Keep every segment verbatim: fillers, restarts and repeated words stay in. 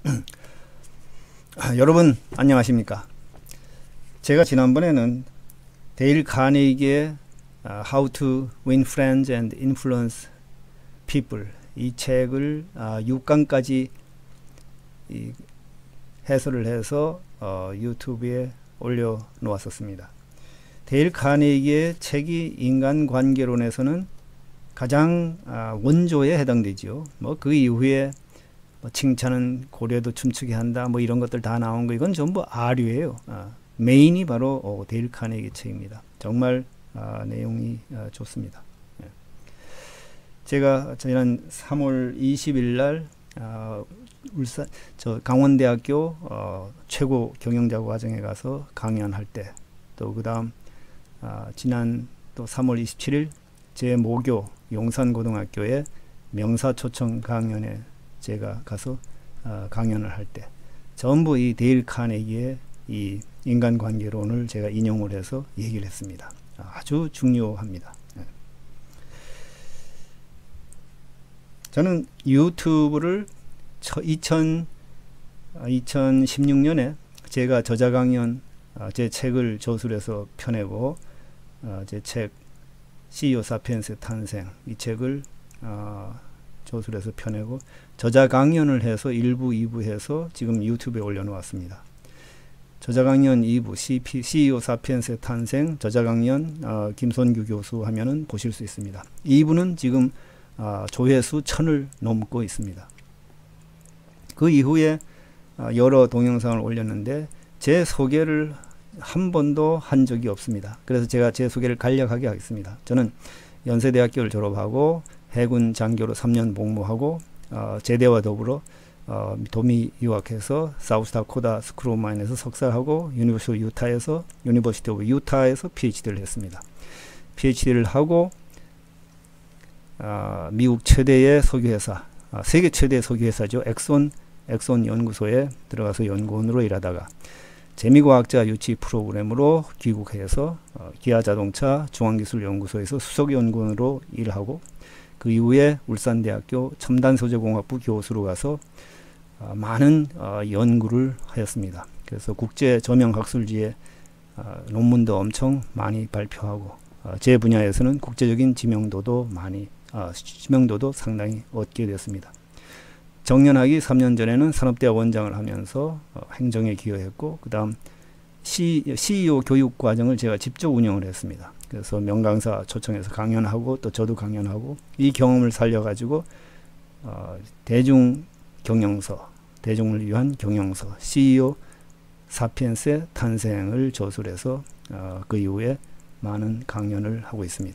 아, 여러분 안녕하십니까. 제가 지난번에는 데일 카네기의 uh, How to Win Friends and Influence People 이 책을 uh, 육 강까지 이 해설을 해서 어, 유튜브에 올려 놓았었습니다. 데일 카네기의 책이 인간관계론에서는 가장 아, 원조에 해당되지요. 뭐 그 이후에 뭐 칭찬은 고려도 춤추게 한다 뭐 이런 것들 다 나온 거 이건 전부 아류예요. 아, 메인이 바로 어, 데일 카네기 책입니다. 정말 아, 내용이 아, 좋습니다. 예. 제가 지난 삼월 이십일 날 아, 울산 저 강원대학교 어, 최고 경영자 과정에 가서 강연할 때 또 그다음 아, 지난 또 삼월 이십칠일 제 모교 용산고등학교에 명사초청 강연에 제가 가서 어, 강연을 할 때 전부 이 데일 카네기의 이 인간관계론을 제가 인용을 해서 얘기를 했습니다. 아주 중요합니다. 네. 저는 유튜브를 이천십육 년에 제가 저자 강연 어, 제 책을 저술해서 펴내고 어, 제 책 씨이오 사피엔스의 탄생 이 책을 어, 저술해서 펴내고 저자 강연을 해서 일 부, 이 부 해서 지금 유튜브에 올려놓았습니다. 저자 강연 이 부 씨피, 씨이오 사피엔스의 탄생 저자 강연 어, 김선규 교수 하면은 보실 수 있습니다. 이 부는 지금 어, 조회수 천을 넘고 있습니다. 그 이후에 어, 여러 동영상을 올렸는데 제 소개를 한 번도 한 적이 없습니다. 그래서 제가 제 소개를 간략하게 하겠습니다. 저는 연세대학교를 졸업하고 해군 장교로 삼 년 복무하고 어, 제대와 더불어 어, 도미 유학해서 사우스다코다 스쿨 오브 마인에서 석사하고 유니버시티 오브 유타에서 유니버시티 오브 유타에서 피에이치디를 했습니다. 피에이치디를 하고 어, 미국 최대의 석유회사 어, 세계 최대의 석유회사죠. 엑손 엑손 연구소에 들어가서 연구원으로 일하다가 재미과학자 유치 프로그램으로 귀국해서 어, 기아자동차 중앙기술연구소에서 수석연구원으로 일하고 그 이후에 울산대학교 첨단소재공학부 교수로 가서 어, 많은 어, 연구를 하였습니다. 그래서 국제 저명학술지에 어, 논문도 엄청 많이 발표하고 어, 제 분야에서는 국제적인 지명도도 많이 어, 지명도도 상당히 얻게 됐습니다. 정년하기 삼 년 전에는 산업대학 원장을 하면서 어, 행정에 기여했고 그 다음 씨이오 교육 과정을 제가 직접 운영을 했습니다. 그래서 명강사 초청해서 강연하고 또 저도 강연하고 이 경험을 살려가지고 어, 대중 경영서, 대중을 위한 경영서 씨이오 사피엔스의 탄생을 저술해서 어, 그 이후에 많은 강연을 하고 있습니다.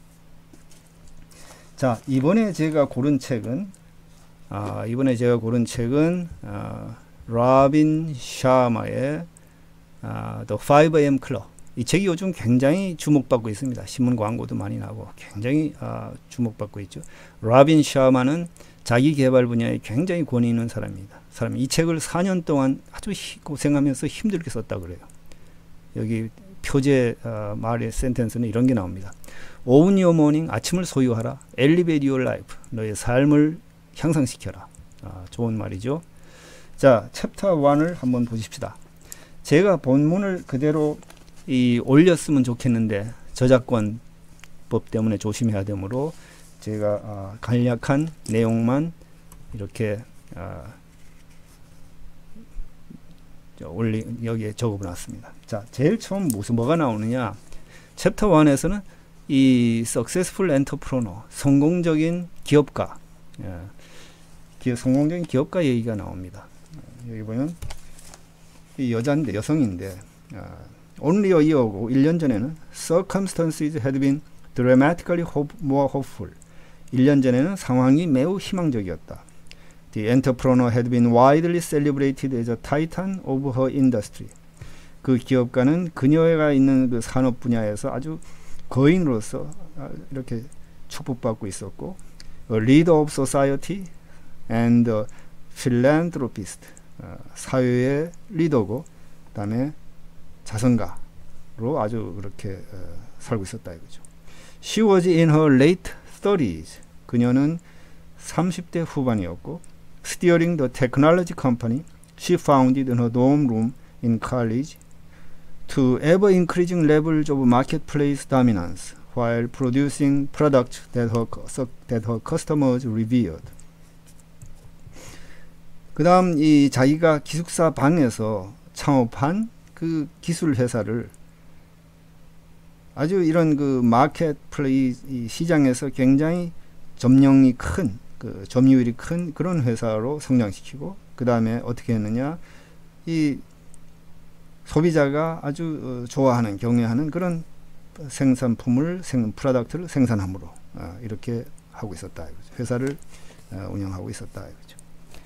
자, 이번에 제가 고른 책은 아, 이번에 제가 고른 책은 아, 로빈 샤마의 아, The 파이브 에이엠 Club. 이 책이 요즘 굉장히 주목받고 있습니다. 신문 광고도 많이 나고 굉장히 아, 주목받고 있죠. 로빈 샤마는 자기 개발 분야에 굉장히 권위 있는 사람입니다. 사람이 이 책을 사 년 동안 아주 고생하면서 힘들게 썼다 그래요. 여기 표제 어, 말의 센텐스는 이런 게 나옵니다. Own your morning, 아침을 소유하라. Elevate your life, 너의 삶을 향상시켜라. 아, 좋은 말이죠. 자, 챕터 일을 한번 보십시다. 제가 본문을 그대로 이 올렸으면 좋겠는데 저작권법 때문에 조심해야 되므로 제가 아, 간략한 내용만 이렇게 아, 올리 여기에 적어놨습니다. 자, 제일 처음 무슨 뭐가 나오느냐? 챕터 일에서는 이 successful entrepreneur, 성공적인 기업가, 예, 기업, 성공적인 기업가 얘기가 나옵니다. 여기 보면 이 여자인데 여성인데 아, only a year ago, 일 년 전에는 circumstances had been dramatically hope, more hopeful. 일 년 전에는 상황이 매우 희망적이었다. The entrepreneur had been widely celebrated as a titan of her industry. 그 기업가는 그녀가 있는 그 산업 분야에서 아주 거인으로서 이렇게 축복받고 있었고, a leader of society and a philanthropist. 어, 사회의 리더고, 그다음에 자선가로 아주 그렇게 어, 살고 있었다 이거죠. She was in her late thirties. 그녀는 삼십 대 후반이었고, steering the technology company she founded in her dorm room in college to ever-increasing levels of marketplace dominance while producing products that her, that her customers revered. 그 다음 이 자기가 기숙사 방에서 창업한 그 기술 회사를 아주 이런 그 마켓플레이스 시장에서 굉장히 점령이 큰, 그 점유율이 큰 그런 회사로 성장시키고, 그 다음에 어떻게 했느냐, 이 소비자가 아주 어, 좋아하는, 경외하는 그런 생산품을, 생, 프로덕트를 생산함으로 어, 이렇게 하고 있었다 이거죠. 회사를 어, 운영하고 있었다 이거죠.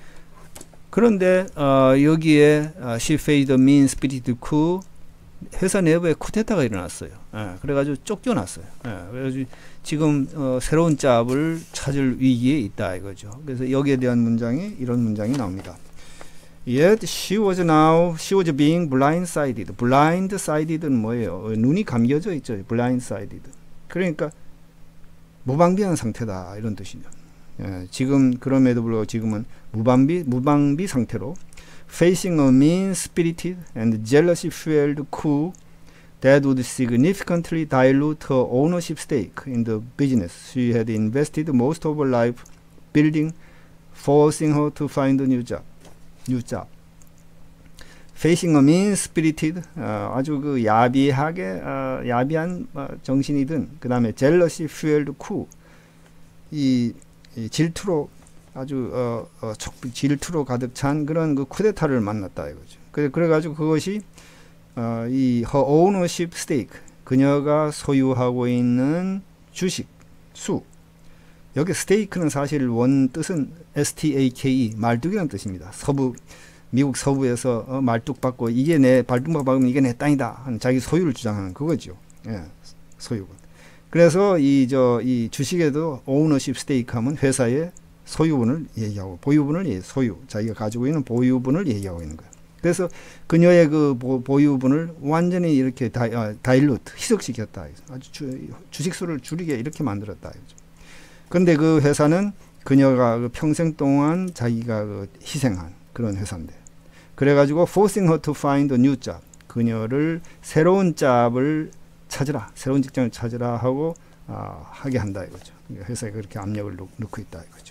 그런데 어, 여기에 어, she faced a mean-spirited coup, 회사 내부에 쿠데타가 일어났어요. 예, 그래가지고 쫓겨났어요. 예, 그래가지고 지금 어, 새로운 짭을 찾을 위기에 있다 이거죠. 그래서 여기에 대한 문장이 이런 문장이 나옵니다. Yet she was now she was being blindsided. blindsided는 뭐예요? 눈이 감겨져 있죠. blindsided. 그러니까 무방비한 상태다 이런 뜻이죠. 예, 지금 그럼에도 불구하고 지금은 무방비 무방비 상태로 facing a mean-spirited and jealousy-fueled coup that would significantly dilute her ownership stake in the business she had invested most of her life building, forcing her to find a new job. new job. facing a mean-spirited, 어, 아주 그 야비하게 어, 야비한 어, 정신이 든, 그 다음에 jealousy-fueled coup, 이, 이 질투로 아주 어, 어, 질투로 가득 찬 그런 그 쿠데타를 만났다 이거죠. 그래 그래가지고 그것이 어, 이 her ownership stake, 그녀가 소유하고 있는 주식 수. 여기 스테이크는 사실 원 뜻은 에스테이크, 말뚝이라는 뜻입니다. 서부 미국 서부에서 어, 말뚝 받고 이게 내 발뚝만 받으면 이게 내 땅이다 하는 자기 소유를 주장하는 그거죠. 예, 소유권. 그래서 이 저 이 주식에도 ownership stake 하면 회사의 소유분을 얘기하고 보유분을 소유, 자기가 가지고 있는 보유분을 얘기하고 있는 거예요. 그래서 그녀의 그 보, 보유분을 완전히 이렇게 다이, 어, 다일루트, 희석시켰다. 아주 주, 주식수를 줄이게 이렇게 만들었다. 그런데 그 회사는 그녀가 그 평생 동안 자기가 그 희생한 그런 회사인데, 그래가지고 forcing her to find a new job, 그녀를 새로운 잡을 찾으라, 새로운 직장을 찾으라 하고 아, 하게 한다 이거죠. 회사에 그렇게 압력을 놓, 놓고 있다 이거죠.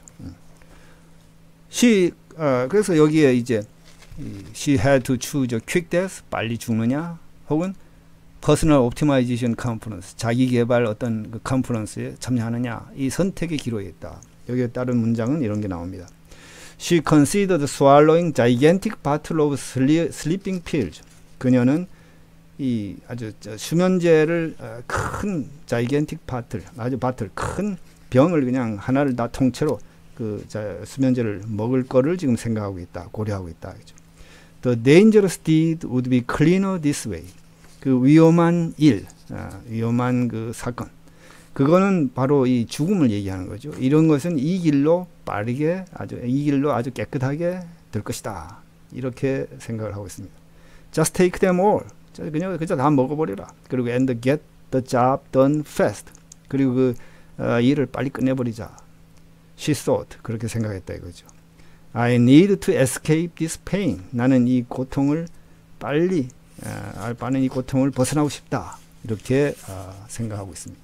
she, 어, 그래서 여기에 이제 she had to choose a quick death, 빨리 죽느냐, 혹은 personal optimization conference, 자기 개발 어떤 그 컨퍼런스에 참여하느냐, 이 선택의 기로에 있다. 여기에 따른 문장은 이런 게 나옵니다. She considered swallowing gigantic bottle of sleeping pills. 그녀는 이 아주 수면제를 어, 큰 gigantic bottle, 아주 바틀 큰 병을 그냥 하나를 다 통째로 그 자, 수면제를 먹을 거를 지금 생각하고 있다, 고려하고 있다. 그죠? The dangerous deed would be cleaner this way. 그 위험한 일, 아, 위험한 그 사건, 그거는 바로 이 죽음을 얘기하는 거죠. 이런 것은 이 길로 빠르게 아주 이 길로 아주 깨끗하게 될 것이다. 이렇게 생각을 하고 있습니다. Just take them all. 그냥 그저 다 먹어버리라. 그리고 and get the job done fast. 그리고 그 어, 일을 빨리 끝내버리자. She thought, 그렇게 생각했다 이거죠. I need to escape this pain. 나는 이 고통을 빨리, 어, 빠른 이 고통을 벗어나고 싶다. 이렇게 어, 생각하고 있습니다.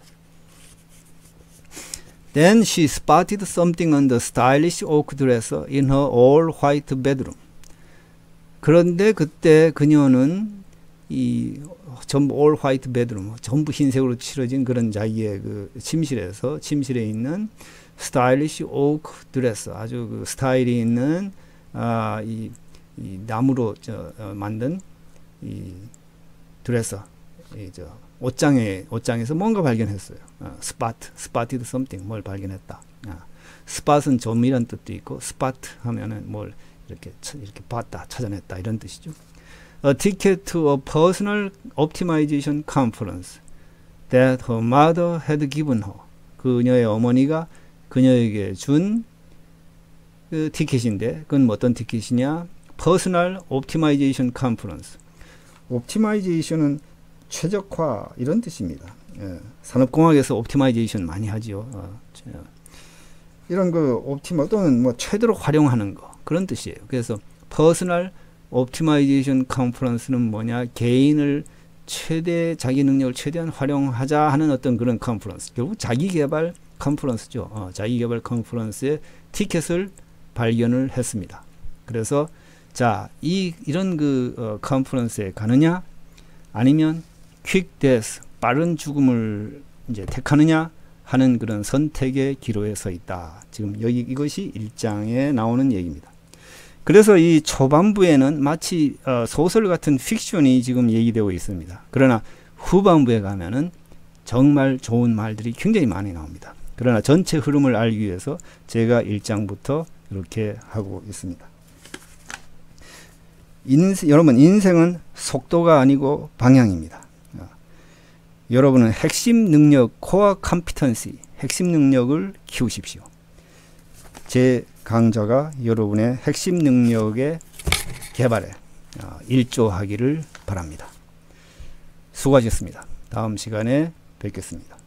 Then she spotted something on the stylish oak dresser in her all-white bedroom. 그런데 그때 그녀는 이 전부 all-white bedroom, 전부 흰색으로 칠해진 그런 자기의 그 침실에서, 침실에 있는 스타일리시 오크 드레스, 아주 그 스타일이 있는 아, 이, 이 나무로 저, 어, 만든 이 드레서, 이 저 옷장에 옷장에서 뭔가 발견했어요. 어, 스파트, 스파티드 썸띵, 뭘 발견했다. 아, 스팟은 점이란 뜻도 있고, 스파트 하면은 뭘 이렇게 이렇게 봤다, 찾아냈다 이런 뜻이죠. A ticket to a personal optimization conference that her mother had given her. 그녀의 어머니가 그녀에게 준 그 티켓인데, 그건 어떤 티켓이냐? Personal Optimization Conference. 옵티마이제이션은 최적화 이런 뜻입니다. 예, 산업공학에서 옵티마이제이션 많이 하죠. 어, 이런 그 옵티마 또는 뭐 최대로 활용하는 거, 그런 뜻이에요. 그래서 퍼스널 옵티마이제이션 컨퍼런스는 뭐냐? 개인을 최대 자기 능력을 최대한 활용하자 하는 어떤 그런 컨퍼런스. 결국 자기 개발 컨퍼런스죠. 어, 자기 개발 컨퍼런스의 티켓을 발견을 했습니다. 그래서 자, 이 이런 그 어, 컨퍼런스에 가느냐 아니면 퀵 데스 빠른 죽음을 이제 택하느냐 하는 그런 선택의 기로에 서 있다. 지금 여기 이것이 일 장에 나오는 얘기입니다. 그래서 이 초반부에는 마치 어, 소설 같은 픽션이 지금 얘기되고 있습니다. 그러나 후반부에 가면은 정말 좋은 말들이 굉장히 많이 나옵니다. 그러나 전체 흐름을 알기 위해서 제가 일 장부터 이렇게 하고 있습니다. 인생, 여러분 인생은 속도가 아니고 방향입니다. 어, 여러분은 핵심 능력, 코어 컴피턴시, 핵심 능력을 키우십시오. 제 강좌가 여러분의 핵심 능력의 개발에 어, 일조하기를 바랍니다. 수고하셨습니다. 다음 시간에 뵙겠습니다.